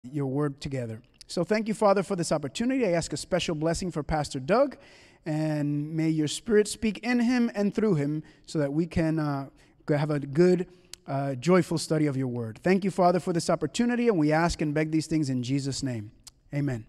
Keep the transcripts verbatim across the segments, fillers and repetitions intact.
your word together. So thank you, Father, for this opportunity. I ask a special blessing for Pastor Doug, and may your Spirit speak in him and through him so that we can uh, have a good, uh, joyful study of your word. Thank you, Father, for this opportunity, and we ask and beg these things in Jesus' name. Amen.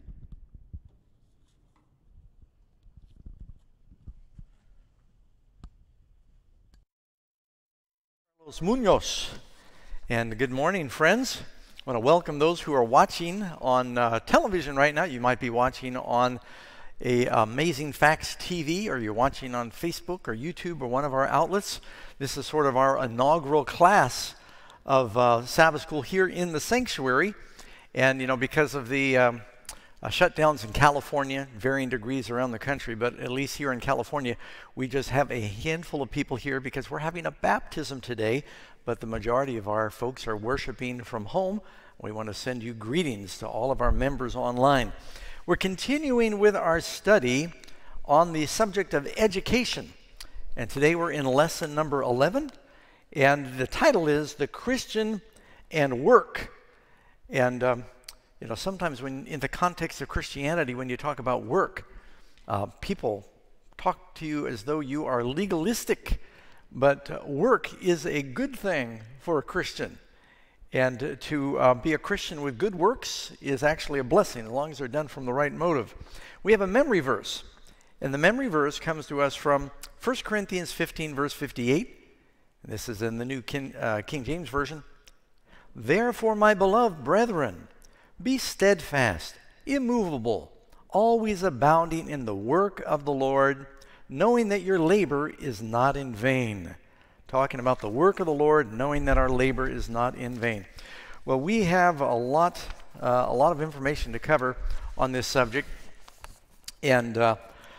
Carlos Munoz. And good morning, friends. I want to welcome those who are watching on uh, television right now. You might be watching on a Amazing Facts T V, or you're watching on Facebook or YouTube or one of our outlets. This is sort of our inaugural class of uh, Sabbath School here in the sanctuary. And, you know, because of the um, uh, shutdowns in California, varying degrees around the country, but at least here in California, we just have a handful of people here because we're having a baptism today, but the majority of our folks are worshiping from home. We want to send you greetings to all of our members online. We're continuing with our study on the subject of education. And today we're in lesson number eleven. And the title is The Christian and Work. And, um, you know, sometimes when in the context of Christianity, when you talk about work, uh, people talk to you as though you are legalistic. But uh, work is a good thing for a Christian. And uh, to uh, be a Christian with good works is actually a blessing, as long as they're done from the right motive. We have a memory verse. And the memory verse comes to us from First Corinthians fifteen, verse fifty-eight. And this is in the New King, uh, King James Version. Therefore, my beloved brethren, be steadfast, immovable, always abounding in the work of the Lord, knowing that your labor is not in vain. Talking about the work of the Lord, knowing that our labor is not in vain. Well, we have a lot, uh, a lot of information to cover on this subject, and uh,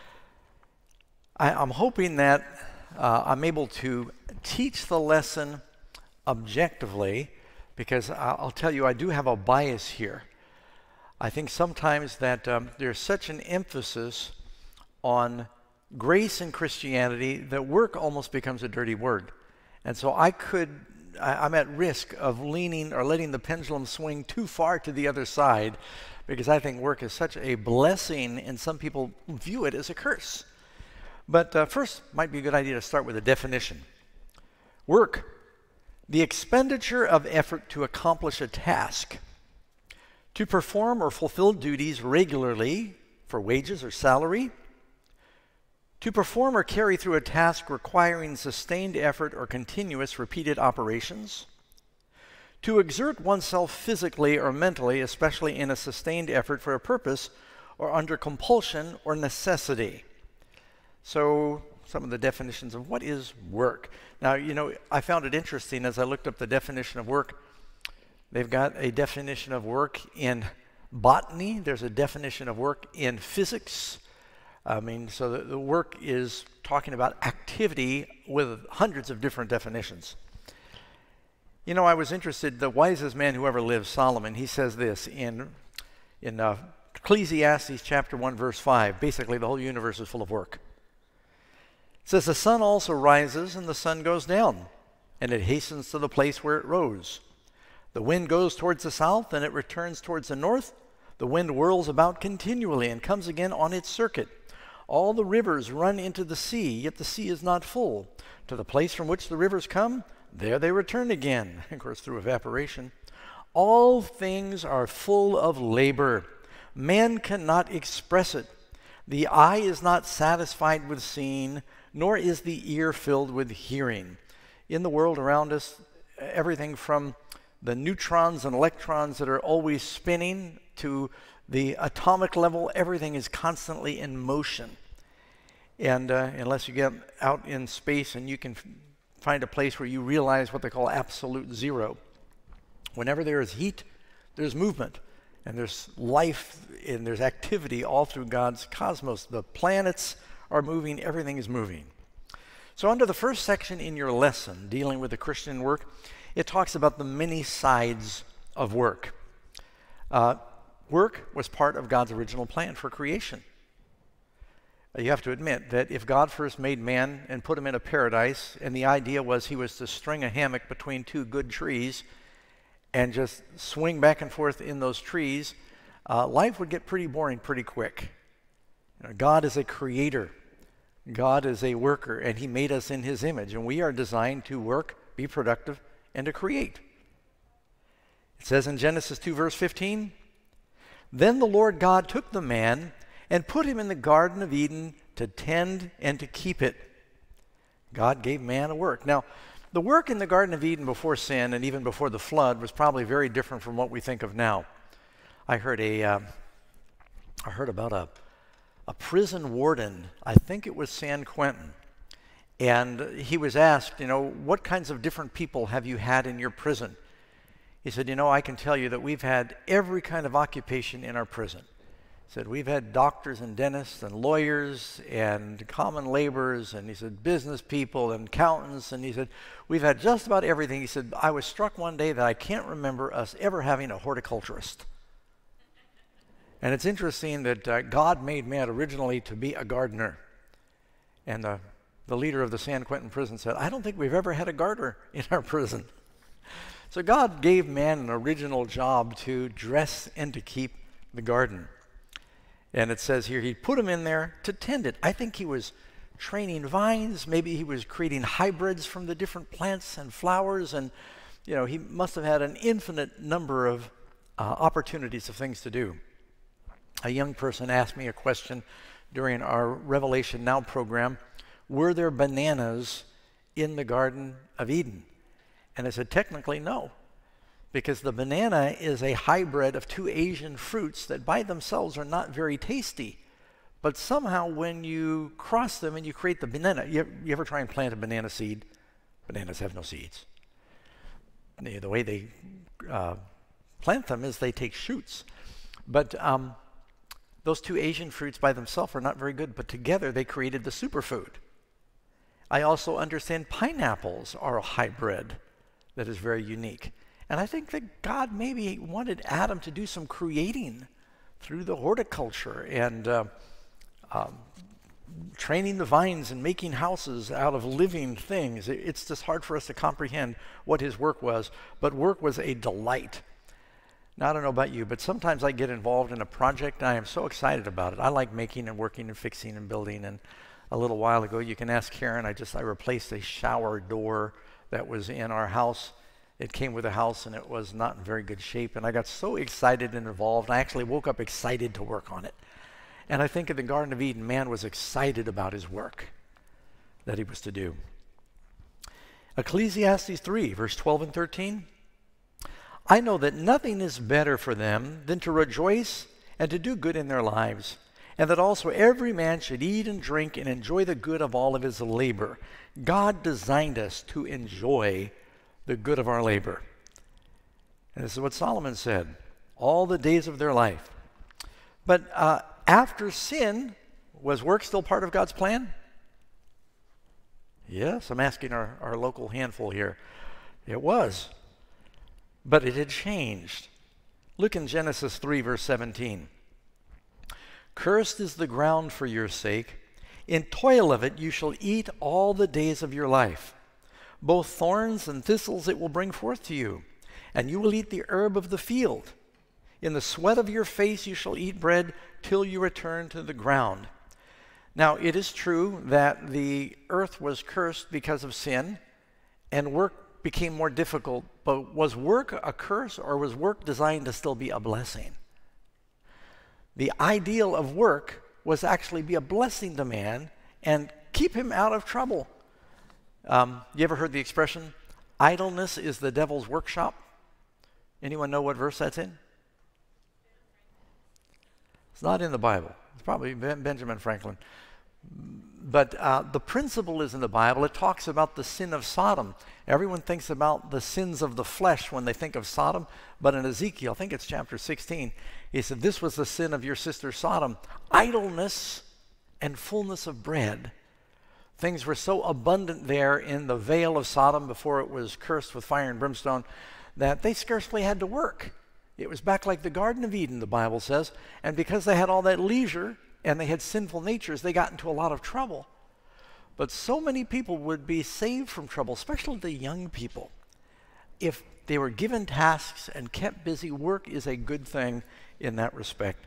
I, I'm hoping that uh, I'm able to teach the lesson objectively, because I'll tell you, I do have a bias here. I think sometimes that um, there's such an emphasis on grace in Christianity that work almost becomes a dirty word. And so I could, I, I'm at risk of leaning or letting the pendulum swing too far to the other side, because I think work is such a blessing and some people view it as a curse. But uh, first, might be a good idea to start with a definition. Work, the expenditure of effort to accomplish a task, to perform or fulfill duties regularly for wages or salary, to perform or carry through a task requiring sustained effort or continuous repeated operations, to exert oneself physically or mentally, especially in a sustained effort for a purpose or under compulsion or necessity. So some of the definitions of what is work. Now, you know, I found it interesting as I looked up the definition of work. They've got a definition of work in botany. There's a definition of work in physics. I mean, so the, the work is talking about activity with hundreds of different definitions. You know, I was interested, the wisest man who ever lived, Solomon, he says this in, in uh, Ecclesiastes chapter one, verse five. Basically, the whole universe is full of work. It says, the sun also rises and the sun goes down, and it hastens to the place where it rose. The wind goes towards the south and it returns towards the north. The wind whirls about continually and comes again on its circuit. All the rivers run into the sea, yet the sea is not full. To the place from which the rivers come, there they return again, of course through evaporation. All things are full of labor. Man cannot express it. The eye is not satisfied with seeing, nor is the ear filled with hearing. In the world around us, everything from the neutrons and electrons that are always spinning to the atomic level, everything is constantly in motion. And uh, unless you get out in space and you can f- find a place where you realize what they call absolute zero. Whenever there is heat, there's movement. And there's life and there's activity all through God's cosmos. The planets are moving, everything is moving. So under the first section in your lesson, dealing with the Christian work, it talks about the many sides of work. Uh, work was part of God's original plan for creation. You have to admit that if God first made man and put him in a paradise, and the idea was he was to string a hammock between two good trees, and just swing back and forth in those trees, uh, life would get pretty boring pretty quick. You know, God is a creator. God is a worker, and he made us in his image, and we are designed to work, be productive, and to create. It says in Genesis two, verse fifteen, "Then the Lord God took the man and put him in the Garden of Eden to tend and to keep it." God gave man a work. Now, the work in the Garden of Eden before sin and even before the flood was probably very different from what we think of now. I heard a, uh, I heard about a, a prison warden, I think it was San Quentin, and he was asked, you know, what kinds of different people have you had in your prison? He said, you know, I can tell you that we've had every kind of occupation in our prison. He said, we've had doctors and dentists and lawyers and common laborers, and he said, business people and accountants, and he said, we've had just about everything. He said, I was struck one day that I can't remember us ever having a horticulturist. And it's interesting that uh, God made man originally to be a gardener. And the, the leader of the San Quentin prison said, I don't think we've ever had a gardener in our prison. So God gave man an original job to dress and to keep the garden. And it says here, he put him in there to tend it. I think he was training vines. Maybe he was creating hybrids from the different plants and flowers. And, you know, he must have had an infinite number of uh, opportunities of things to do. A young person asked me a question during our Revelation Now program. Were there bananas in the Garden of Eden? And I said, technically, no. Because the banana is a hybrid of two Asian fruits that by themselves are not very tasty. But somehow when you cross them and you create the banana, you, you ever try and plant a banana seed? Bananas have no seeds. The, the way they uh, plant them is they take shoots. But um, those two Asian fruits by themselves are not very good, but together they created the superfood. I also understand pineapples are a hybrid that is very unique. And I think that God maybe wanted Adam to do some creating through the horticulture and uh, um, training the vines and making houses out of living things. It's just hard for us to comprehend what his work was, but work was a delight. Now, I don't know about you, but sometimes I get involved in a project and I am so excited about it. I like making and working and fixing and building. And a little while ago, you can ask Karen, I just I replaced a shower door that was in our house. It came with a house and it was not in very good shape, and I got so excited and involved. I actually woke up excited to work on it. And I think in the Garden of Eden, man was excited about his work that he was to do. Ecclesiastes three, verse twelve and thirteen. I know that nothing is better for them than to rejoice and to do good in their lives, and that also every man should eat and drink and enjoy the good of all of his labor. God designed us to enjoy the good of our labor. And this is what Solomon said, all the days of their life. But uh, after sin, was work still part of God's plan? Yes, I'm asking our, our local handful here. It was. But it had changed. Look in Genesis three, verse seventeen. Cursed is the ground for your sake. In toil of it you shall eat all the days of your life. Both thorns and thistles it will bring forth to you, and you will eat the herb of the field. In the sweat of your face you shall eat bread till you return to the ground. Now, it is true that the earth was cursed because of sin, and work became more difficult, but was work a curse, or was work designed to still be a blessing? The ideal of work was actually be a blessing to man and keep him out of trouble. Um, you ever heard the expression, idleness is the devil's workshop? Anyone know what verse that's in? It's not in the Bible. It's probably ben- Benjamin Franklin. But uh, the principle is in the Bible. It talks about the sin of Sodom. Everyone thinks about the sins of the flesh when they think of Sodom. But in Ezekiel, I think it's chapter sixteen, he said, this was the sin of your sister Sodom. Idleness and fullness of bread. Things were so abundant there in the vale of Sodom before it was cursed with fire and brimstone that they scarcely had to work. It was back like the Garden of Eden, the Bible says. And because they had all that leisure and they had sinful natures, they got into a lot of trouble. But so many people would be saved from trouble, especially the young people. if they were given tasks and kept busy, work is a good thing in that respect.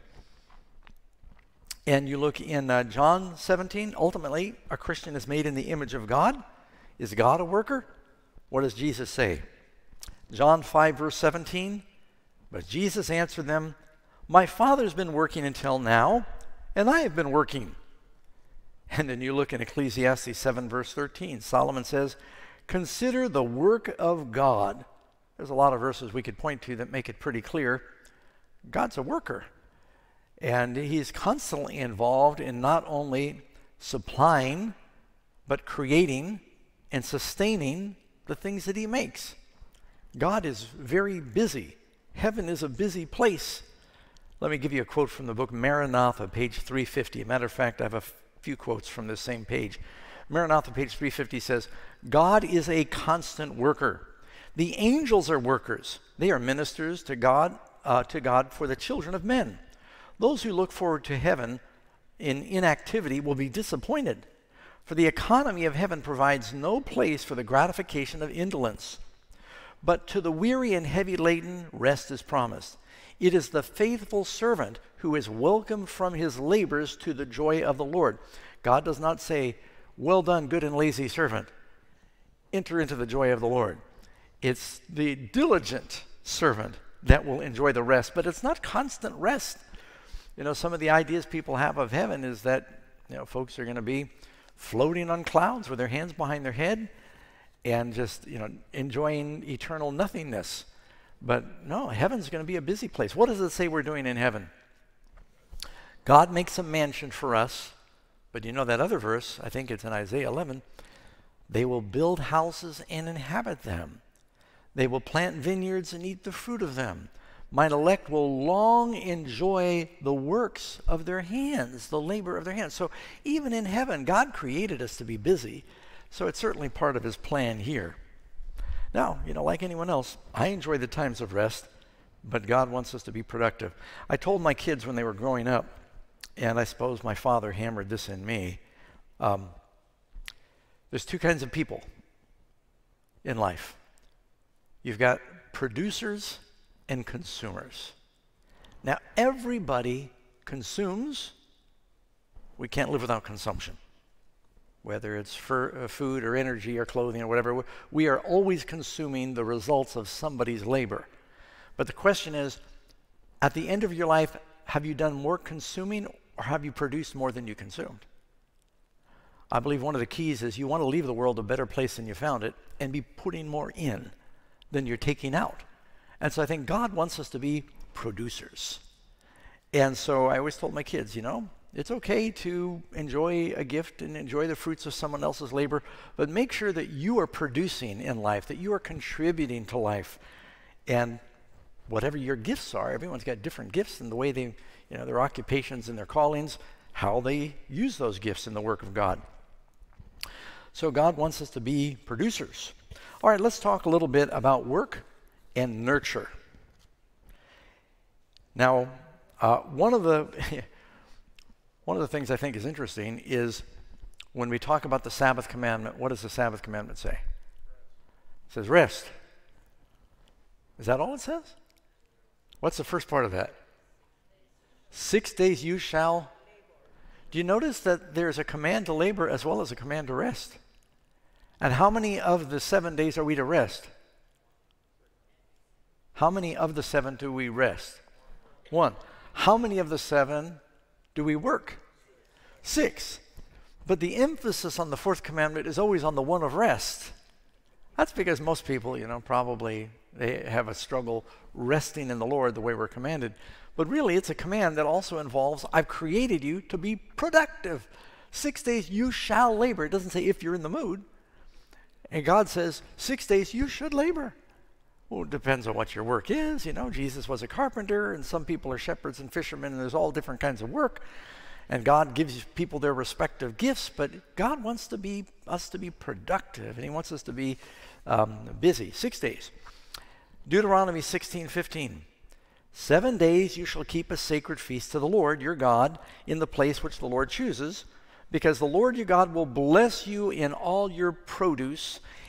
And you look in uh, John seventeen, ultimately, a Christian is made in the image of God. Is God a worker? What does Jesus say? John five, verse seventeen, but Jesus answered them, my Father's been working until now, and I have been working. And then you look in Ecclesiastes seven, verse thirteen, Solomon says, consider the work of God. There's a lot of verses we could point to that make it pretty clear. God's a worker. And he's constantly involved in not only supplying, but creating and sustaining the things that he makes. God is very busy. Heaven is a busy place. Let me give you a quote from the book Maranatha, page three fifty. Matter of fact, I have a f- few quotes from this same page. Maranatha, page three fifty says, God is a constant worker. The angels are workers. They are ministers to God, uh, to God for the children of men. Those who look forward to heaven in inactivity will be disappointed, for the economy of heaven provides no place for the gratification of indolence. But to the weary and heavy laden, rest is promised. It is the faithful servant who is welcomed from his labors to the joy of the Lord. God does not say, well done, good and lazy servant. Enter into the joy of the Lord. It's the diligent servant that will enjoy the rest, but it's not constant rest. You know, some of the ideas people have of heaven is that, you know, folks are going to be floating on clouds with their hands behind their head and just, you know, enjoying eternal nothingness. But no, heaven's going to be a busy place. What does it say we're doing in heaven? God makes a mansion for us, but you know that other verse, I think it's in Isaiah eleven, they will build houses and inhabit them. They will plant vineyards and eat the fruit of them. Mine elect will long enjoy the works of their hands, the labor of their hands. So even in heaven, God created us to be busy. So it's certainly part of his plan here. Now, you know, like anyone else, I enjoy the times of rest, but God wants us to be productive. I told my kids when they were growing up, and I suppose my father hammered this in me, um, there's two kinds of people in life. You've got producers and consumers. Now, everybody consumes. We can't live without consumption. Whether it's for uh, food or energy or clothing or whatever, we are always consuming the results of somebody's labor. But the question is, at the end of your life, have you done more consuming or have you produced more than you consumed? I believe one of the keys is you want to leave the world a better place than you found it and be putting more in than you're taking out. And so I think God wants us to be producers. And so I always told my kids, you know, it's okay to enjoy a gift and enjoy the fruits of someone else's labor, but make sure that you are producing in life, that you are contributing to life. And whatever your gifts are, everyone's got different gifts in the way they, you know, their occupations and their callings, how they use those gifts in the work of God. So God wants us to be producers. All right, let's talk a little bit about work and nurture. Now, uh, one of the one of the things I think is interesting is when we talk about the Sabbath commandment, what does the Sabbath commandment say? It says rest. Is that all it says? What's the first part of that? Six days you shall. Do you notice that there's a command to labor as well as a command to rest? And how many of the seven days are we to rest? How many of the seven do we rest? One. How many of the seven do we work? Six. But the emphasis on the fourth commandment is always on the one of rest. That's because most people, you know, probably they have a struggle resting in the Lord the way we're commanded. But really, it's a command that also involves, I've created you to be productive. Six days you shall labor. It doesn't say if you're in the mood. And God says, six days you should labor. Well, it depends on what your work is. You know, Jesus was a carpenter, and some people are shepherds and fishermen, and there's all different kinds of work. And God gives people their respective gifts, but God wants to be us to be productive, and he wants us to be um, busy. Six days. Deuteronomy sixteen fifteen. Seven days you shall keep a sacred feast to the Lord your God in the place which the Lord chooses, because the Lord your God will bless you in all your produce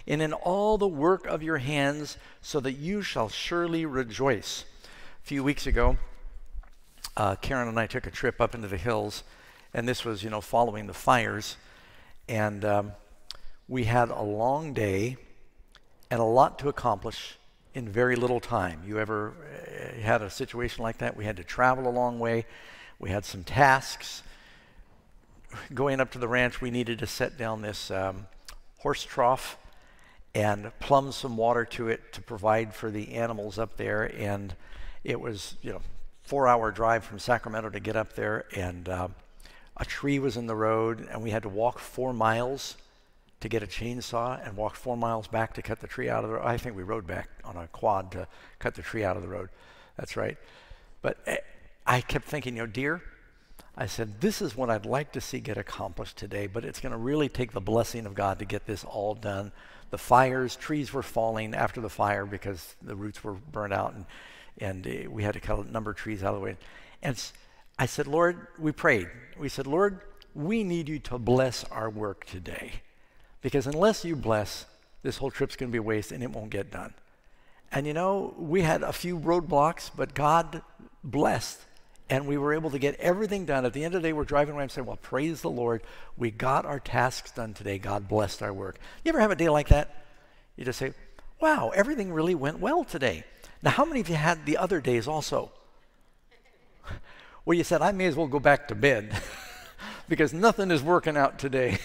and in all the work of your hands, so that you shall surely rejoice. A few weeks ago, uh, Karen and I took a trip up into the hills, and this was, you know, following the fires, and um, we had a long day and a lot to accomplish in very little time. You ever uh, had a situation like that? We had to travel a long way. We had some tasks. Going up to the ranch, we needed to set down this um, horse trough and plumb some water to it to provide for the animals up there. And it was, you know, four-hour drive from Sacramento to get up there, and uh, a tree was in the road, and we had to walk four miles to get a chainsaw and walk four miles back to cut the tree out of the road. I think we rode back on a quad to cut the tree out of the road. That's right. But I kept thinking, you know, dear, I said, this is what I'd like to see get accomplished today, but it's going to really take the blessing of God to get this all done. The fires, trees were falling after the fire because the roots were burned out, and, and we had to cut a number of trees out of the way. And I said, Lord, we prayed. We said, Lord, we need you to bless our work today. Because unless you bless, this whole trip's going to be a waste and it won't get done. And you know, we had a few roadblocks, but God blessed, and we were able to get everything done. At the end of the day, we're driving around and saying, well, praise the Lord. We got our tasks done today. God blessed our work. You ever have a day like that? You just say, wow, everything really went well today. Now, how many of you had the other days also? Where you said, I may as well go back to bed because nothing is working out today.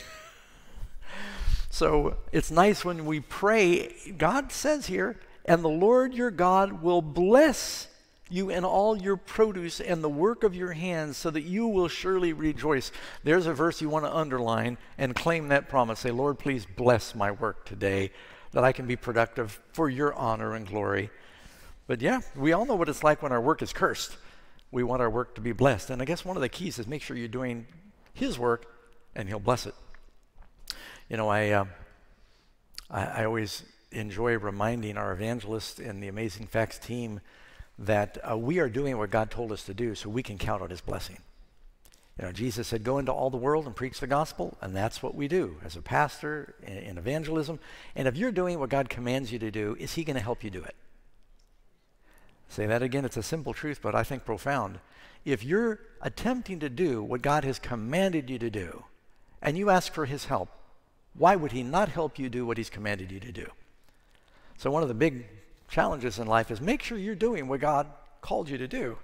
So it's nice when we pray. God says here, and the Lord your God will bless you in all your produce and the work of your hands, so that you will surely rejoice. There's a verse you want to underline and claim that promise. Say, Lord, please bless my work today, that I can be productive for your honor and glory. But yeah, we all know what it's like when our work is cursed. We want our work to be blessed. And I guess one of the keys is make sure you're doing his work, and he'll bless it. You know, I, uh, I, I always enjoy reminding our evangelists and the Amazing Facts team that uh, we are doing what God told us to do, so we can count on his blessing. You know, Jesus said, go into all the world and preach the gospel, and that's what we do as a pastor in, in evangelism. And if you're doing what God commands you to do, is he going to help you do it? Say that again. It's a simple truth, but I think profound. If you're attempting to do what God has commanded you to do, and you ask for his help, why would he not help you do what he's commanded you to do? So one of the big challenges in life is make sure you're doing what God called you to do.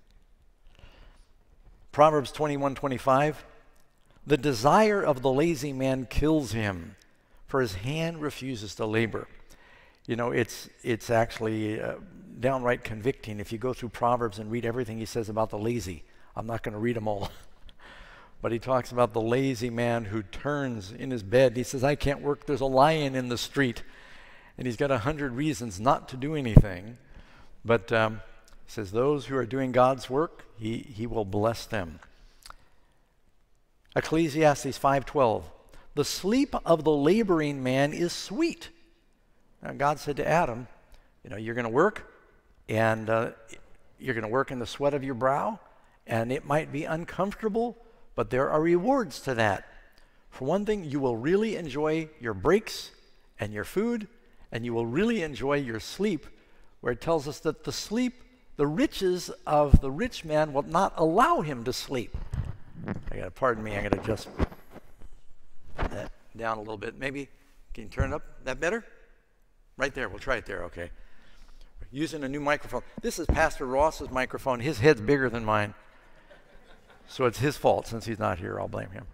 Proverbs twenty-one twenty-five, the desire of the lazy man kills him, for his hand refuses to labor. You know, it's, it's actually uh, downright convicting if you go through Proverbs and read everything he says about the lazy. I'm not going to read them all. But he talks about the lazy man who turns in his bed. He says, I can't work. There's a lion in the street. And he's got a hundred reasons not to do anything. But um, he says, those who are doing God's work, he, he will bless them. Ecclesiastes five twelve, the sleep of the laboring man is sweet. Now God said to Adam, you know, you're going to work, and uh, you're going to work in the sweat of your brow, and it might be uncomfortable, but there are rewards to that. For one thing, you will really enjoy your breaks and your food, and you will really enjoy your sleep, where it tells us that the sleep, the riches of the rich man will not allow him to sleep. I gotta, pardon me, I gotta adjust that down a little bit. Maybe, can you turn it up? That better? Right there, we'll try it there, okay. Using a new microphone. This is Pastor Ross's microphone. His head's bigger than mine. So it's his fault. Since he's not here, I'll blame him.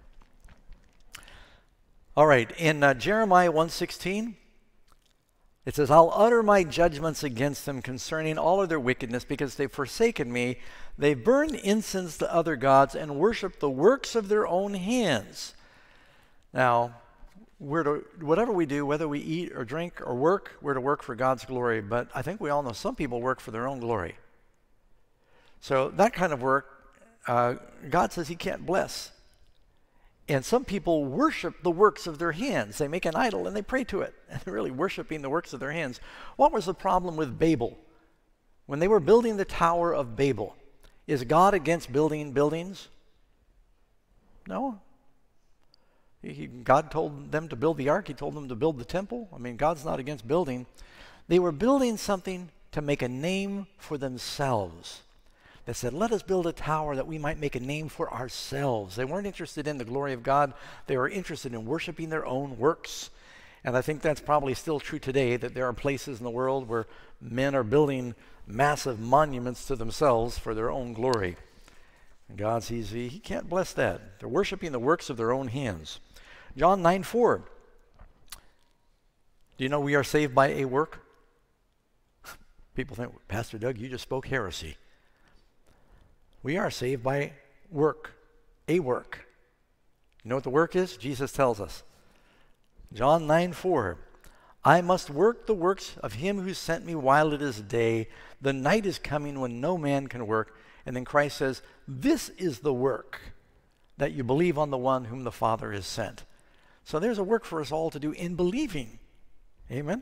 All right, in uh, Jeremiah one sixteen, it says, I'll utter my judgments against them concerning all of their wickedness, because they've forsaken me. They've burned incense to other gods and worshiped the works of their own hands. Now, we're to, whatever we do, whether we eat or drink or work, we're to work for God's glory. But I think we all know some people work for their own glory. So that kind of work, uh, God says he can't bless. And some people worship the works of their hands. They make an idol and they pray to it. And they're really worshiping the works of their hands. What was the problem with Babel? When they were building the Tower of Babel, is God against building buildings? No. He, God told them to build the ark. He told them to build the temple. I mean, God's not against building. They were building something to make a name for themselves. They said, let us build a tower that we might make a name for ourselves. They weren't interested in the glory of God. They were interested in worshiping their own works. And I think that's probably still true today, that there are places in the world where men are building massive monuments to themselves for their own glory. And God sees, he can't bless that. They're worshiping the works of their own hands. John nine four. Do you know we are saved by a work? People think, Pastor Doug, you just spoke heresy. We are saved by work, a work. You know what the work is? Jesus tells us. John nine four. I must work the works of him who sent me while it is day. The night is coming when no man can work. And then Christ says, this is the work, that you believe on the one whom the Father has sent. So there's a work for us all to do in believing. Amen?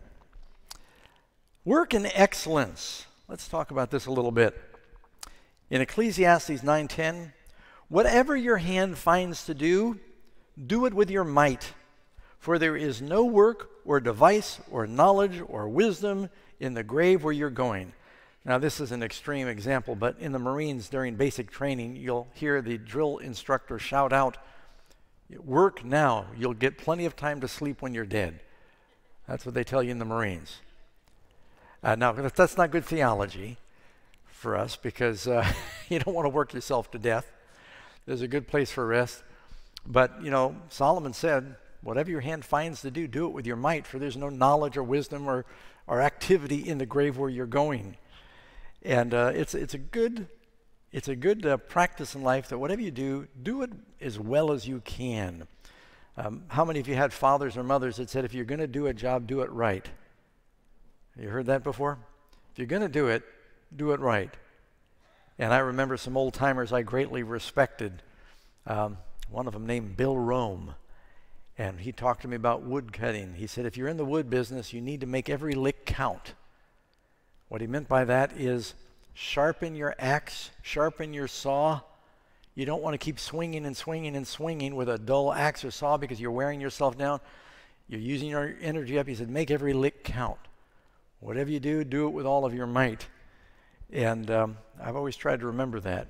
Work in excellence. Let's talk about this a little bit. In Ecclesiastes nine ten, whatever your hand finds to do, do it with your might. For there is no work or device or knowledge or wisdom in the grave where you're going. Now, this is an extreme example, but in the Marines during basic training, you'll hear the drill instructor shout out, work now, you'll get plenty of time to sleep when you're dead. That's what they tell you in the Marines. Uh, now, that's not good theology for us, because uh, you don't want to work yourself to death. There's a good place for rest. But, you know, Solomon said, whatever your hand finds to do, do it with your might, for there's no knowledge or wisdom or, or activity in the grave where you're going. And uh, it's, it's a good, it's a good uh, practice in life that whatever you do, do it as well as you can. Um, how many of you had fathers or mothers that said, if you're going to do a job, do it right? You heard that before? If you're going to do it, do it right. And I remember some old timers I greatly respected. Um, one of them named Bill Rome. And he talked to me about wood cutting. He said, if you're in the wood business, you need to make every lick count. What he meant by that is sharpen your axe, sharpen your saw. You don't want to keep swinging and swinging and swinging with a dull axe or saw because you're wearing yourself down. You're using your energy up. He said, make every lick count. Whatever you do, do it with all of your might. And um, I've always tried to remember that.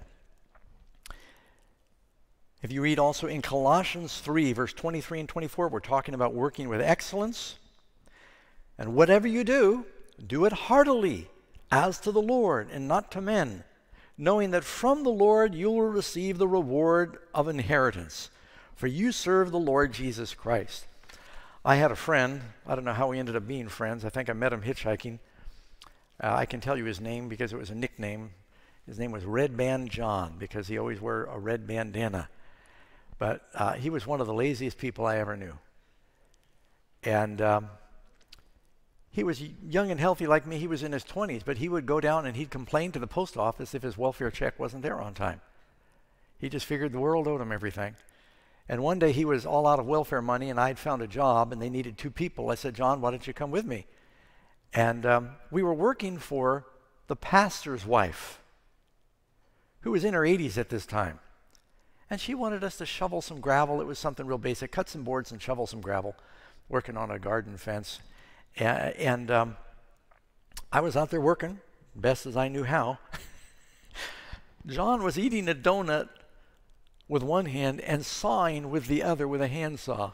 If you read also in Colossians three, verse twenty-three and twenty-four, we're talking about working with excellence. And whatever you do, do it heartily, as to the Lord and not to men, knowing that from the Lord you will receive the reward of inheritance, for you serve the Lord Jesus Christ. I had a friend, I don't know how we ended up being friends. I think I met him hitchhiking. Uh, I can tell you his name because it was a nickname. His name was Red Band John, because he always wore a red bandana. But uh, he was one of the laziest people I ever knew. And um, he was young and healthy like me. He was in his twenties, but he would go down and he'd complain to the post office if his welfare check wasn't there on time. He just figured the world owed him everything. And one day he was all out of welfare money, and I'd found a job, and they needed two people. I said, John, why don't you come with me? And um, we were working for the pastor's wife, who was in her eighties at this time. And she wanted us to shovel some gravel. It was something real basic, cut some boards and shovel some gravel, working on a garden fence. And, and um, I was out there working, best as I knew how. John was eating a donut with one hand and sawing with the other with a handsaw.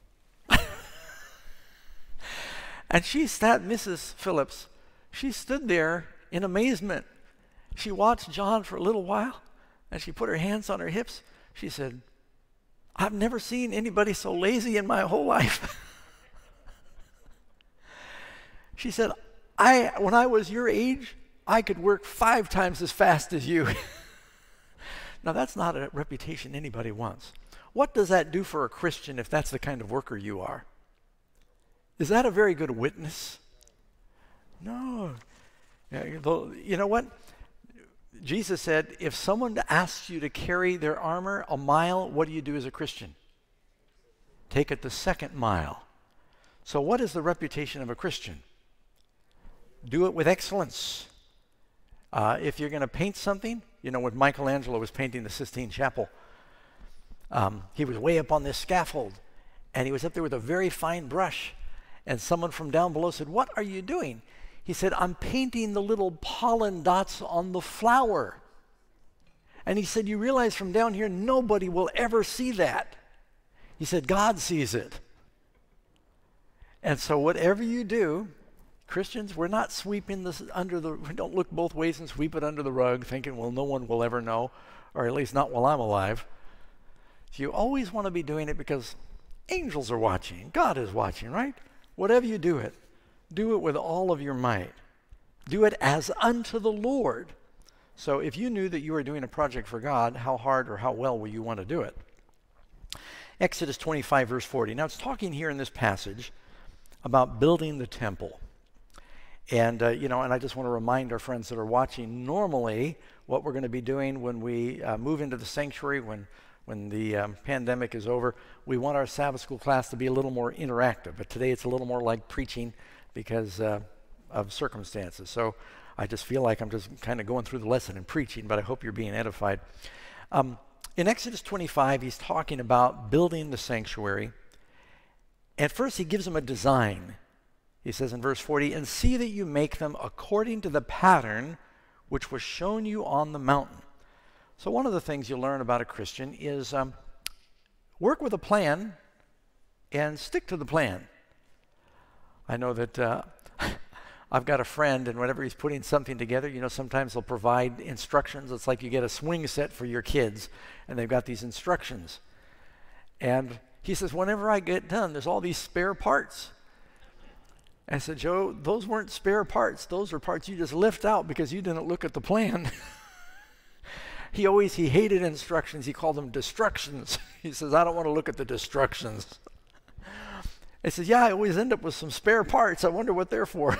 And she sat, Missus Phillips, she stood there in amazement. She watched John for a little while, and she put her hands on her hips. She said, I've never seen anybody so lazy in my whole life. She said, I, when I was your age, I could work five times as fast as you. Now, that's not a reputation anybody wants. What does that do for a Christian if that's the kind of worker you are? Is that a very good witness? No. You know what? Jesus said, if someone asks you to carry their armor a mile, what do you do as a Christian? Take it the second mile. So what is the reputation of a Christian? Do it with excellence. Uh, if you're going to paint something, you know, when Michelangelo was painting the Sistine Chapel, um, he was way up on this scaffold, And he was up there with a very fine brush. And someone from down below said, "What are you doing?" He said, "I'm painting the little pollen dots on the flower." And he said, "You realize from down here, nobody will ever see that." He said, "God sees it." And so whatever you do, Christians, we're not sweeping this under the, we don't look both ways and sweep it under the rug thinking, well, no one will ever know, or at least not while I'm alive. So you always want to be doing it because angels are watching. God is watching, right? Whatever you do it, do it with all of your might. Do it as unto the Lord. So if you knew that you were doing a project for God, how hard or how well will you want to do it? Exodus twenty-five, verse forty. Now it's talking here in this passage about building the temple. And, uh, you know, and I just want to remind our friends that are watching, normally what we're going to be doing when we uh, move into the sanctuary, when when the um, pandemic is over, we want our Sabbath school class to be a little more interactive. But today it's a little more like preaching because uh, of circumstances. So I just feel like I'm just kind of going through the lesson and preaching, but I hope you're being edified. Um, in Exodus twenty-five, he's talking about building the sanctuary. At first, he gives them a design. He says in verse forty, "And see that you make them according to the pattern which was shown you on the mountain." So one of the things you learn about a Christian is um, work with a plan and stick to the plan. I know that uh, I've got a friend, and whenever he's putting something together, you know, sometimes they'll provide instructions. It's like you get a swing set for your kids, and they've got these instructions. And he says, whenever I get done, there's all these spare parts. I said, "Joe, those weren't spare parts. Those are parts you just lift out because you didn't look at the plan." He always, he hated instructions. He called them destructions. He says, "I don't want to look at the destructions." I said, "Yeah, I always end up with some spare parts. I wonder what they're for."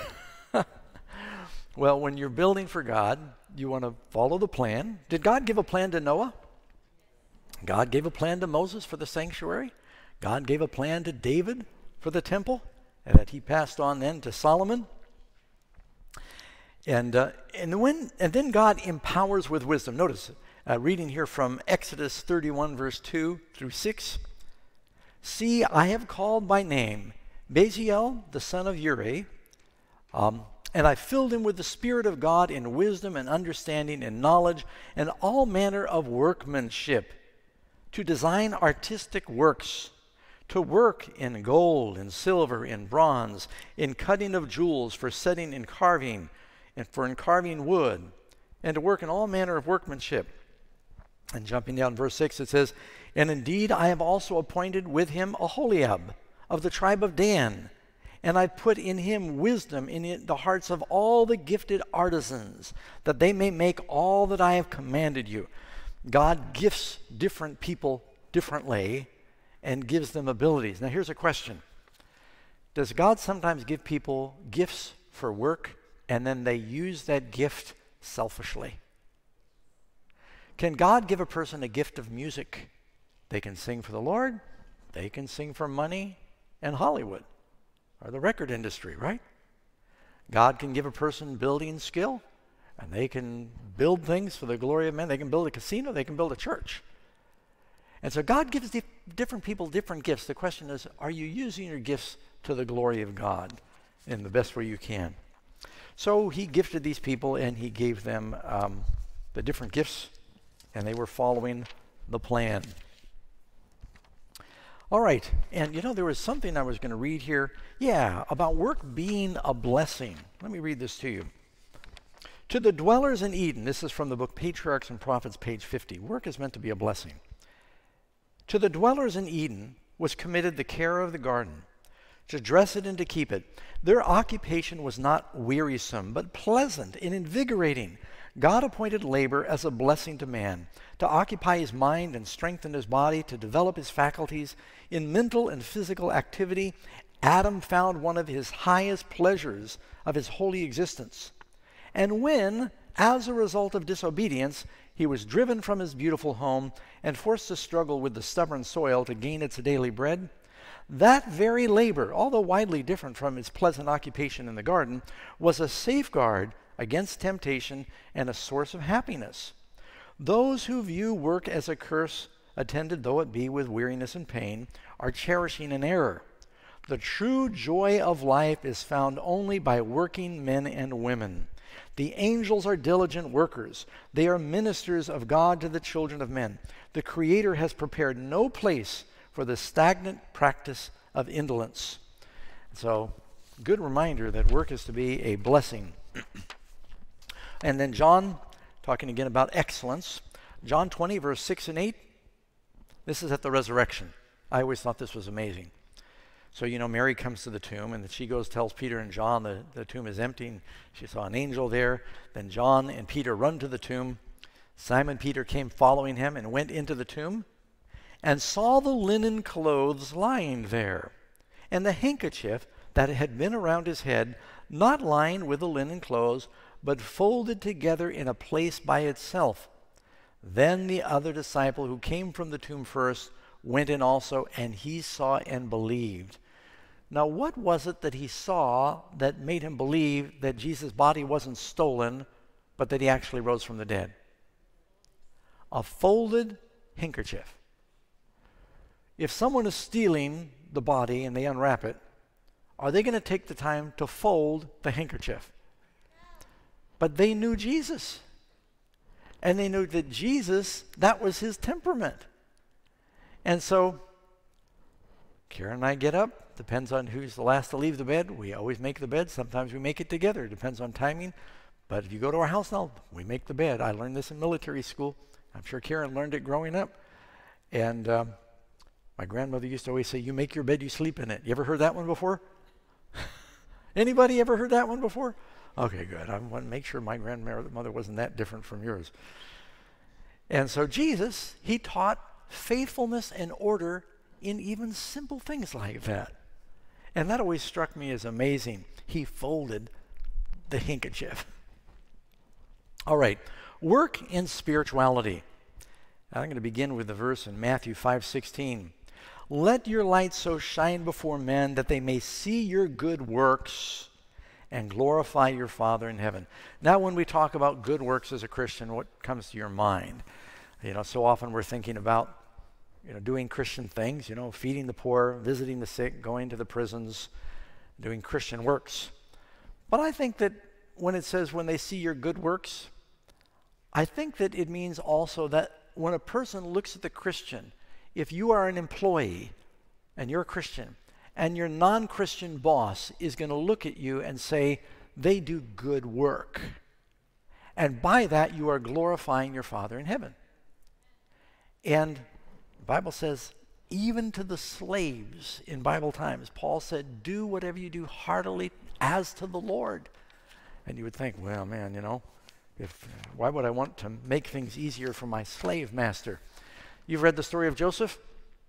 Well, when you're building for God, you want to follow the plan. Did God give a plan to Noah? God gave a plan to Moses for the sanctuary. God gave a plan to David for the temple, and that he passed on then to Solomon. And uh, and when and then God empowers with wisdom. Notice, uh, reading here from Exodus thirty-one, verse two through six. "See, I have called by name Batchelor, the son of Uri, um, and I filled him with the Spirit of God in wisdom and understanding and knowledge and all manner of workmanship, to design artistic works, to work in gold and silver, in bronze, in cutting of jewels, for setting in carving, and for in carving wood, and to work in all manner of workmanship." And jumping down verse six, it says, "And indeed I have also appointed with him Aholiab of the tribe of Dan, and I put in him wisdom in it, the hearts of all the gifted artisans, that they may make all that I have commanded you." God gifts different people differently and gives them abilities. Now here's a question. Does God sometimes give people gifts for work and then they use that gift selfishly? Can God give a person a gift of music? They can sing for the Lord, they can sing for money and Hollywood or the record industry, right? God can give a person building skill, and they can build things for the glory of men. They can build a casino, they can build a church. And so God gives di- different people different gifts. The question is, are you using your gifts to the glory of God in the best way you can? So he gifted these people, and he gave them um, the different gifts, and they were following the plan. All right, and you know, there was something I was going to read here. Yeah, about work being a blessing. Let me read this to you. "To the dwellers in Eden," this is from the book Patriarchs and Prophets, page fifty. Work is meant to be a blessing. "To the dwellers in Eden was committed the care of the garden, to dress it and to keep it. Their occupation was not wearisome, but pleasant and invigorating. God appointed labor as a blessing to man, to occupy his mind and strengthen his body, to develop his faculties. In mental and physical activity, Adam found one of his highest pleasures of his holy existence. And when, as a result of disobedience, he was driven from his beautiful home and forced to struggle with the stubborn soil to gain its daily bread, that very labor, although widely different from his pleasant occupation in the garden, was a safeguard against temptation and a source of happiness. Those who view work as a curse attended though it be with weariness and pain, are cherishing an error. The true joy of life is found only by working men and women. The angels are diligent workers. They are ministers of God to the children of men. The Creator has prepared no place for the stagnant practice of indolence. So, good reminder that work is to be a blessing. And then John, talking again about excellence, John twenty, verse six and eight, this is at the resurrection. I always thought this was amazing. So, you know, Mary comes to the tomb, and then she goes, tells Peter and John the, the tomb is empty, and she saw an angel there. Then John and Peter run to the tomb. Simon Peter came following him and went into the tomb and saw the linen clothes lying there, and the handkerchief that had been around his head, not lying with the linen clothes, but folded together in a place by itself. Then the other disciple who came from the tomb first went in also, and he saw and believed. Now, what was it that he saw that made him believe that Jesus' body wasn't stolen, but that he actually rose from the dead? A folded handkerchief. If someone is stealing the body and they unwrap it, are they going to take the time to fold the handkerchief? But they knew Jesus. And they knew that Jesus, that was his temperament. And so, Karen and I get up. Depends on who's the last to leave the bed. We always make the bed. Sometimes we make it together. Depends on timing. But if you go to our house now, we make the bed. I learned this in military school. I'm sure Karen learned it growing up. And um, my grandmother used to always say, you make your bed, you sleep in it. You ever heard that one before? Anybody ever heard that one before? Okay, good. I want to make sure my grandmother wasn't that different from yours. And so Jesus, he taught faithfulness and order in even simple things like that. And that always struck me as amazing. He folded the handkerchief. All right, work in spirituality. I'm going to begin with the verse in Matthew five sixteen. Let your light so shine before men that they may see your good works and glorify your Father in heaven. Now, when we talk about good works as a Christian, what comes to your mind? You know, so often we're thinking about, you know, doing Christian things, you know, feeding the poor, visiting the sick, going to the prisons, doing Christian works. But I think that when it says when they see your good works, I think that it means also that when a person looks at the Christian, if you are an employee and you're a Christian, and your non-Christian boss is going to look at you and say, they do good work. And by that, you are glorifying your Father in heaven. And the Bible says, even to the slaves in Bible times, Paul said, do whatever you do heartily as to the Lord. And you would think, well, man, you know, if why would I want to make things easier for my slave master? You've read the story of Joseph?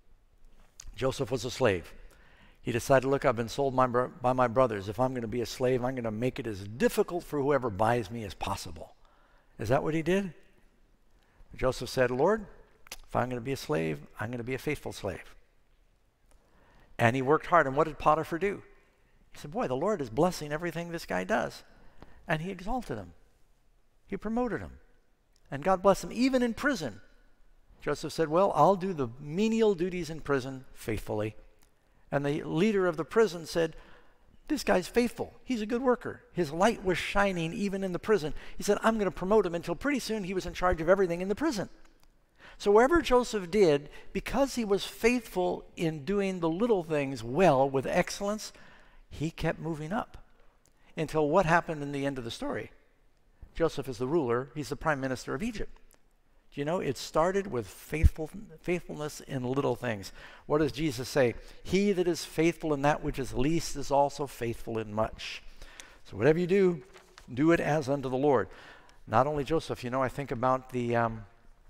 Joseph was a slave. He decided, look, I've been sold my bro- by my brothers. If I'm going to be a slave, I'm going to make it as difficult for whoever buys me as possible. Is that what he did? Joseph said, Lord, if I'm going to be a slave, I'm going to be a faithful slave. And he worked hard. And what did Potiphar do? He said, boy, the Lord is blessing everything this guy does. And he exalted him. He promoted him. And God blessed him, even in prison. Joseph said, well, I'll do the menial duties in prison faithfully. And the leader of the prison said, this guy's faithful. He's a good worker. His light was shining even in the prison. He said, I'm going to promote him until pretty soon he was in charge of everything in the prison. So whatever Joseph did, because he was faithful in doing the little things well with excellence, he kept moving up. Until what happened in the end of the story? Joseph is the ruler. He's the prime minister of Egypt. You know, it started with faithful, faithfulness in little things. What does Jesus say? He that is faithful in that which is least is also faithful in much. So whatever you do, do it as unto the Lord. Not only Joseph, you know, I think about the, um,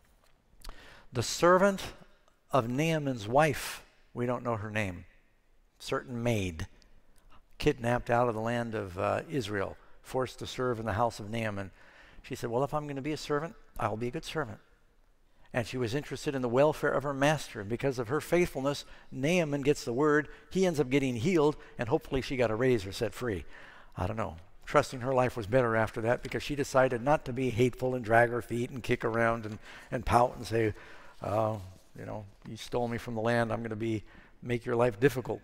the servant of Naaman's wife. We don't know her name. Certain maid, kidnapped out of the land of uh, Israel, forced to serve in the house of Naaman. She said, well, if I'm going to be a servant, I'll be a good servant. And she was interested in the welfare of her master. And because of her faithfulness, Naaman gets the word. He ends up getting healed, and hopefully she got a raise or set free. I don't know. Trusting her life was better after that because she decided not to be hateful and drag her feet and kick around and, and pout and say, oh, You know, you stole me from the land. I'm going to be make your life difficult.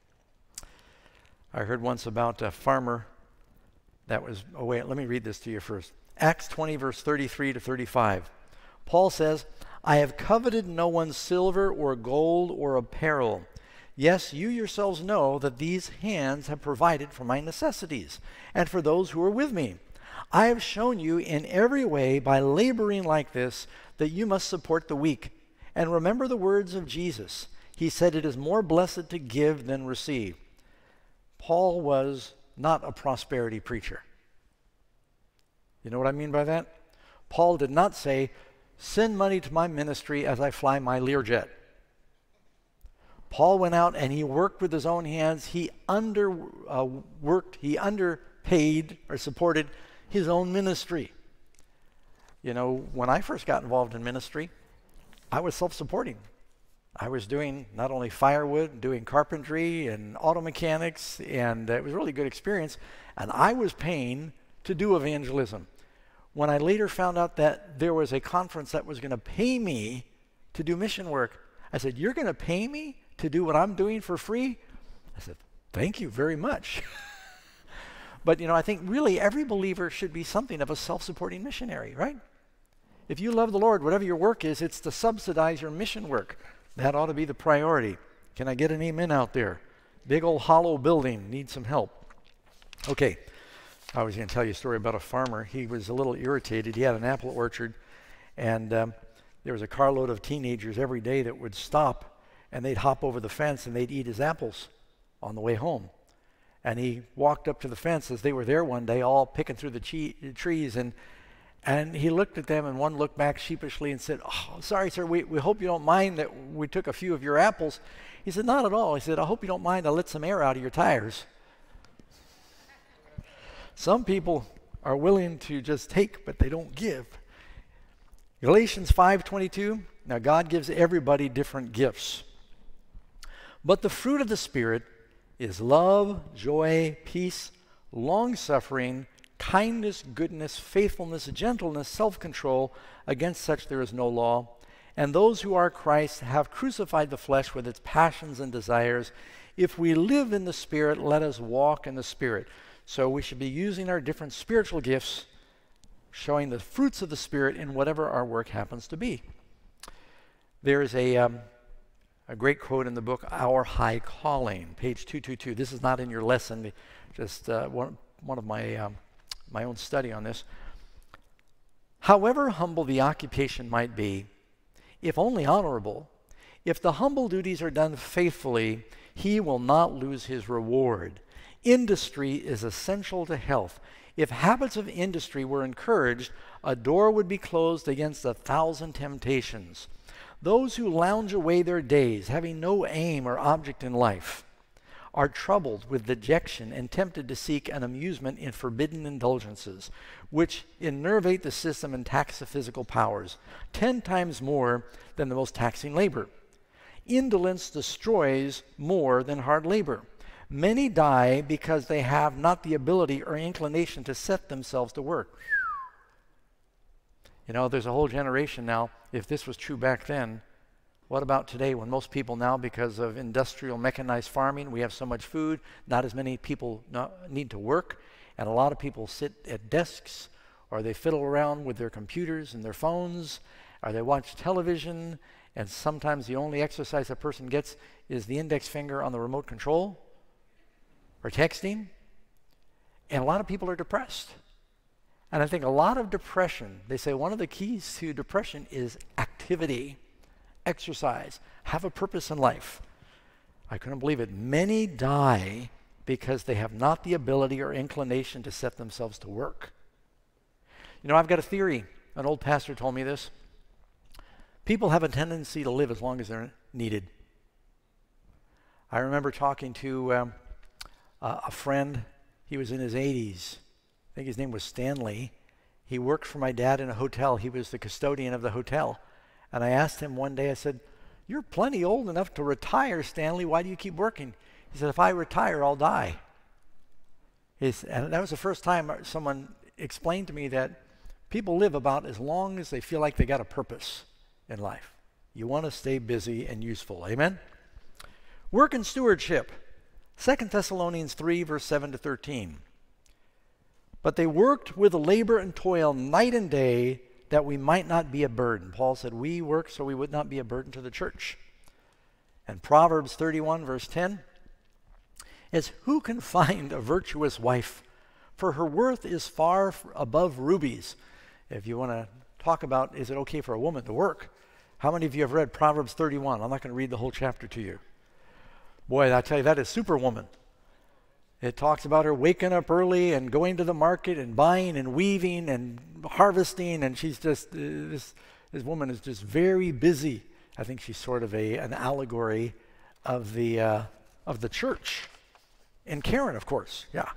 I heard once about a farmer that was, oh wait, let me read this to you first. Acts twenty, verse thirty-three to thirty-five. Paul says, I have coveted no one's silver or gold or apparel. Yes, you yourselves know that these hands have provided for my necessities and for those who are with me. I have shown you in every way by laboring like this that you must support the weak. And remember the words of Jesus. He said it is more blessed to give than receive. Paul was not a prosperity preacher. You know what I mean by that? Paul did not say, send money to my ministry as I fly my Learjet. Paul went out and he worked with his own hands. He underworked, uh, worked, he underpaid or supported his own ministry. You know, when I first got involved in ministry, I was self-supporting. I was doing not only firewood, doing carpentry and auto mechanics, and it was a really good experience, and I was paying to do evangelism. When I later found out that there was a conference that was going to pay me to do mission work, I said, you're going to pay me to do what I'm doing for free? I said, thank you very much. But, you know, I think really every believer should be something of a self-supporting missionary, right? If you love the Lord, whatever your work is, it's to subsidize your mission work. That ought to be the priority. Can I get an amen out there? Big old hollow building needs some help. Okay, I was going to tell you a story about a farmer. He was a little irritated. He had an apple orchard, and um, there was a carload of teenagers every day that would stop, and they'd hop over the fence, and they'd eat his apples on the way home. And he walked up to the fence as they were there one day, all picking through the che- trees, and And he looked at them, and one looked back sheepishly and said, oh, sorry, sir, we, we hope you don't mind that we took a few of your apples. He said, not at all. He said, I hope you don't mind I let some air out of your tires. Some people are willing to just take, but they don't give. Galatians five twenty-two, now God gives everybody different gifts. But the fruit of the Spirit is love, joy, peace, long-suffering, kindness, goodness, faithfulness, gentleness, self-control. Against such there is no law. And those who are Christ have crucified the flesh with its passions and desires. If we live in the Spirit, let us walk in the Spirit. So we should be using our different spiritual gifts, showing the fruits of the Spirit in whatever our work happens to be. There is a, um, a great quote in the book, Our High Calling, page two twenty-two. This is not in your lesson, just uh, one, one of my... Um, my own study on this. However humble the occupation might be, if only honorable, if the humble duties are done faithfully, he will not lose his reward. Industry is essential to health. If habits of industry were encouraged, a door would be closed against a thousand temptations. Those who lounge away their days, having no aim or object in life, are troubled with dejection and tempted to seek an amusement in forbidden indulgences, which innervate the system and tax the physical powers, ten times more than the most taxing labor. Indolence destroys more than hard labor. Many die because they have not the ability or inclination to set themselves to work. You know, there's a whole generation now, if this was true back then, what about today when most people now, because of industrial mechanized farming, we have so much food, not as many people not, need to work, and a lot of people sit at desks, or they fiddle around with their computers and their phones, or they watch television, and sometimes the only exercise a person gets is the index finger on the remote control, or texting, and a lot of people are depressed. And I think a lot of depression, they say one of the keys to depression is activity. Exercise, have a purpose in life. I couldn't believe it. Many die because they have not the ability or inclination to set themselves to work. You know, I've got a theory. An old pastor told me this. People have a tendency to live as long as they're needed. I remember talking to um, uh, a friend. He was in his eighties. I think his name was Stanley. He worked for my dad in a hotel. He was the custodian of the hotel. And I asked him one day, I said, you're plenty old enough to retire, Stanley. Why do you keep working? He said, if I retire, I'll die. He's, and that was the first time someone explained to me that people live about as long as they feel like they got a purpose in life. You want to stay busy and useful. Amen? Work and stewardship. Second Thessalonians three, verse seven to thirteen. But they worked with labor and toil night and day, that we might not be a burden. Paul said, we work so we would not be a burden to the church. And Proverbs thirty-one, verse ten, is, who can find a virtuous wife? For her worth is far above rubies. If you want to talk about, is it okay for a woman to work? How many of you have read Proverbs thirty-one? I'm not going to read the whole chapter to you. Boy, I tell you, that is superwoman. It talks about her waking up early and going to the market and buying and weaving and harvesting, and she's just, uh, this, this woman is just very busy. I think she's sort of a an allegory of the, uh, of the church. And Karen, of course, yeah.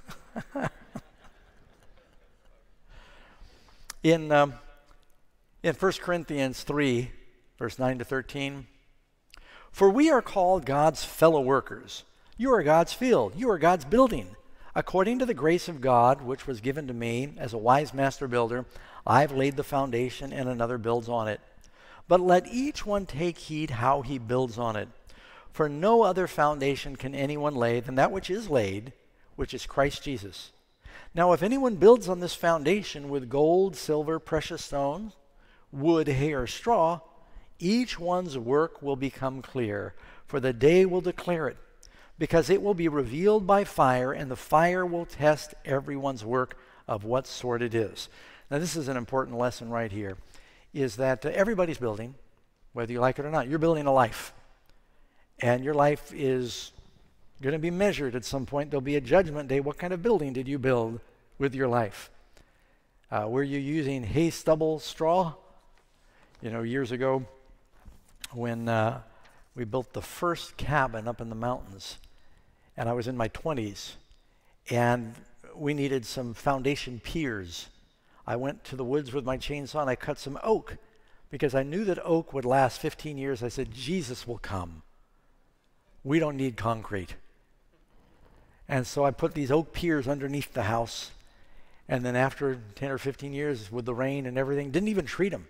in, um, in First Corinthians three, verse nine to thirteen, for we are called God's fellow workers. You are God's field. You are God's building. According to the grace of God, which was given to me as a wise master builder, I've laid the foundation and another builds on it. But let each one take heed how he builds on it. For no other foundation can anyone lay than that which is laid, which is Christ Jesus. Now if anyone builds on this foundation with gold, silver, precious stones, wood, hay, or straw, each one's work will become clear, for the day will declare it, because it will be revealed by fire, and the fire will test everyone's work of what sort it is. Now this is an important lesson right here, is that uh, everybody's building, whether you like it or not. You're building a life, and your life is going to be measured at some point. There'll be a judgment day. What kind of building did you build with your life? Uh, were you using hay, stubble, straw? You know, years ago when uh, we built the first cabin up in the mountains, and I was in my twenties, and we needed some foundation piers. I went to the woods with my chainsaw and I cut some oak because I knew that oak would last fifteen years. I said, Jesus will come. We don't need concrete. And so I put these oak piers underneath the house, and then after ten or fifteen years with the rain and everything, didn't even treat them.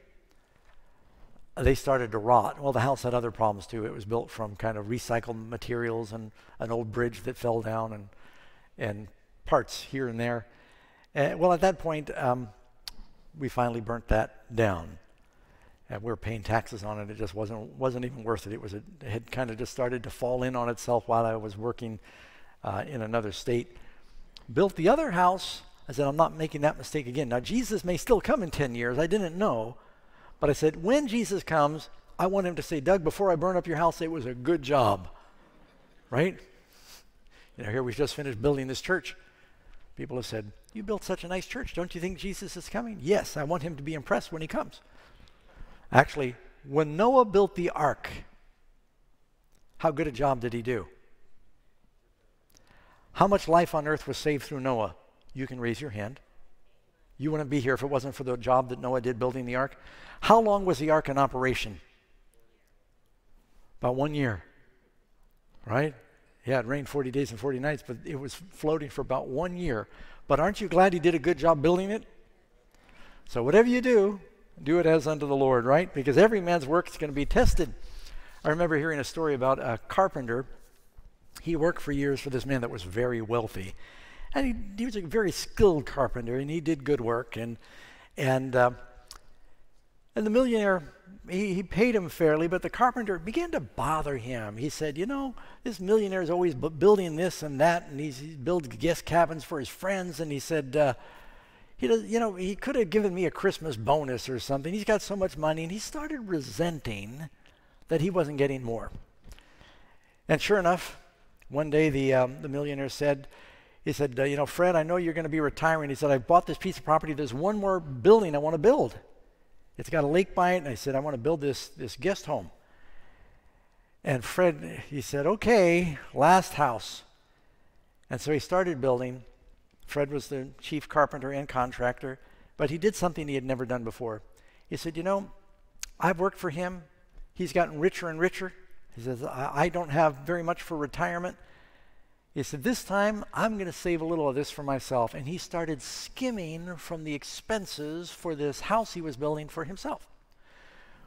They started to rot. Well, the house had other problems too. It was built from kind of recycled materials and an old bridge that fell down and and parts here and there. And, well, at that point, um, we finally burnt that down. And we were paying taxes on it. It just wasn't wasn't even worth it. It was a, it had kind of just started to fall in on itself while I was working uh, in another state. Built the other house. I said, I'm not making that mistake again. Now, Jesus may still come in ten years. I didn't know. But I said, when Jesus comes, I want him to say, Doug, before I burn up your house, it was a good job. Right? You know, here we've just finished building this church. People have said, you built such a nice church. Don't you think Jesus is coming? Yes, I want him to be impressed when he comes. Actually, when Noah built the ark, how good a job did he do? How much life on earth was saved through Noah? You can raise your hand. You wouldn't be here if it wasn't for the job that Noah did building the ark. How long was the ark in operation? About one year, right? Yeah, it rained forty days and forty nights, but it was floating for about one year. But aren't you glad he did a good job building it? So whatever you do, do it as unto the Lord, right? Because every man's work is going to be tested. I remember hearing a story about a carpenter. He worked for years for this man that was very wealthy. And he, he was a very skilled carpenter, and he did good work. And and uh, and the millionaire, he, he paid him fairly, but the carpenter began to bother him. He said, you know, this millionaire is always bu- building this and that, and he's, he builds guest cabins for his friends. And he said, uh, he does, you know, he could have given me a Christmas bonus or something. He's got so much money, and he started resenting that he wasn't getting more. And sure enough, one day the um, the millionaire said, he said, uh, you know, Fred, I know you're going to be retiring. He said, I bought this piece of property. There's one more building I want to build. It's got a lake by it. And I said, I want to build this, this guest home. And Fred, he said, okay, last house. And so he started building. Fred was the chief carpenter and contractor, but he did something he had never done before. He said, you know, I've worked for him. He's gotten richer and richer. He says, I, I don't have very much for retirement. He said, this time I'm going to save a little of this for myself. And he started skimming from the expenses for this house he was building for himself.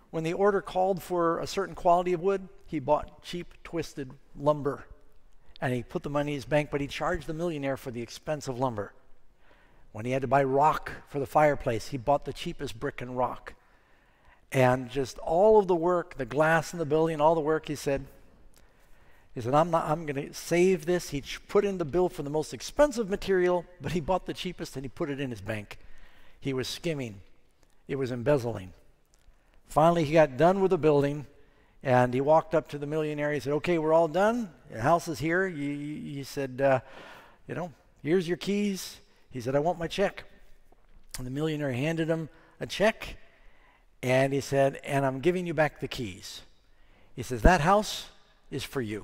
when the order called for a certain quality of wood, he bought cheap, twisted lumber. And he put the money in his bank, but he charged the millionaire for the expensive lumber. When he had to buy rock for the fireplace, he bought the cheapest brick and rock. And just all of the work, the glass in the building, all the work, he said, he said, I'm not, I'm going to save this. He put in the bill for the most expensive material, but he bought the cheapest and he put it in his bank. He was skimming. It was embezzling. Finally, he got done with the building, and he walked up to the millionaire. He said, okay, we're all done. The house is here. He said, uh, you know, here's your keys. He said, I want my check. And the millionaire handed him a check, and he said, and I'm giving you back the keys. He says, that house is for you.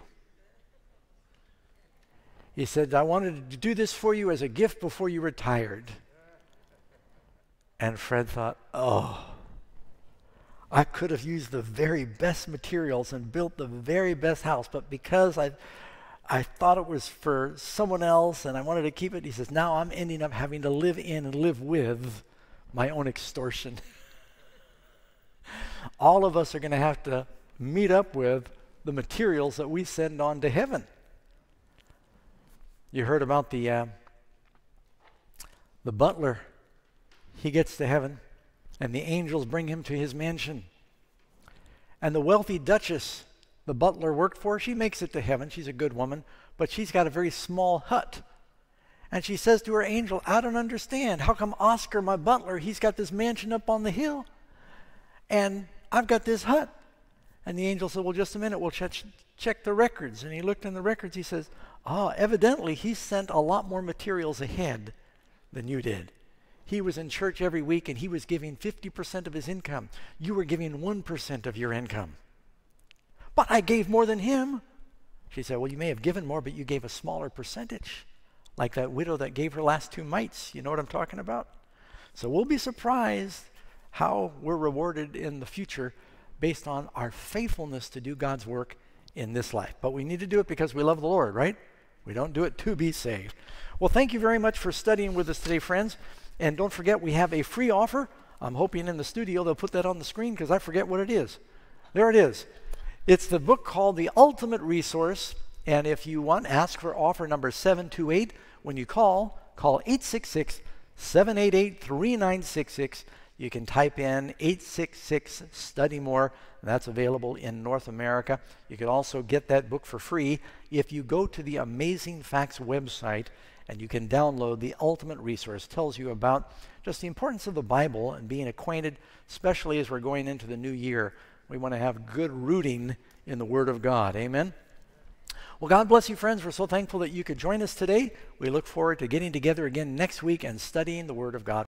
He said, I wanted to do this for you as a gift before you retired. And Fred thought, oh, I could have used the very best materials and built the very best house, but because I I thought it was for someone else and I wanted to keep it, he says, now I'm ending up having to live in and live with my own extortion. All of us are going to have to meet up with the materials that we send on to heaven. You heard about the uh, the butler. He gets to heaven, and the angels bring him to his mansion. And the wealthy duchess the butler worked for, she makes it to heaven. She's a good woman, but she's got a very small hut. And she says to her angel, I don't understand. How come Oscar, my butler, he's got this mansion up on the hill, and I've got this hut? And the angel said, well, just a minute, we'll check, check the records. And he looked in the records. He says, oh, evidently he sent a lot more materials ahead than you did. He was in church every week, and he was giving fifty percent of his income. You were giving one percent of your income. But I gave more than him. She said, well, you may have given more, but you gave a smaller percentage, like that widow that gave her last two mites. You know what I'm talking about? So we'll be surprised how we're rewarded in the future based on our faithfulness to do God's work in this life. But we need to do it because we love the Lord, right? We don't do it to be saved. Well, thank you very much for studying with us today, friends. And don't forget, we have a free offer. I'm hoping in the studio they'll put that on the screen because I forget what it is. There it is. It's the book called The Ultimate Resource. And if you want, ask for offer number seven two eight. When you call, call eight six six, seven eight eight, three nine six six. You can type in eight six six study more. That's available in North America. You can also get that book for free if you go to the Amazing Facts website, and you can download The Ultimate Resource. It tells you about just the importance of the Bible and being acquainted, especially as we're going into the new year. We want to have good rooting in the Word of God. Amen? Well, God bless you, friends. We're so thankful that you could join us today. We look forward to getting together again next week and studying the Word of God.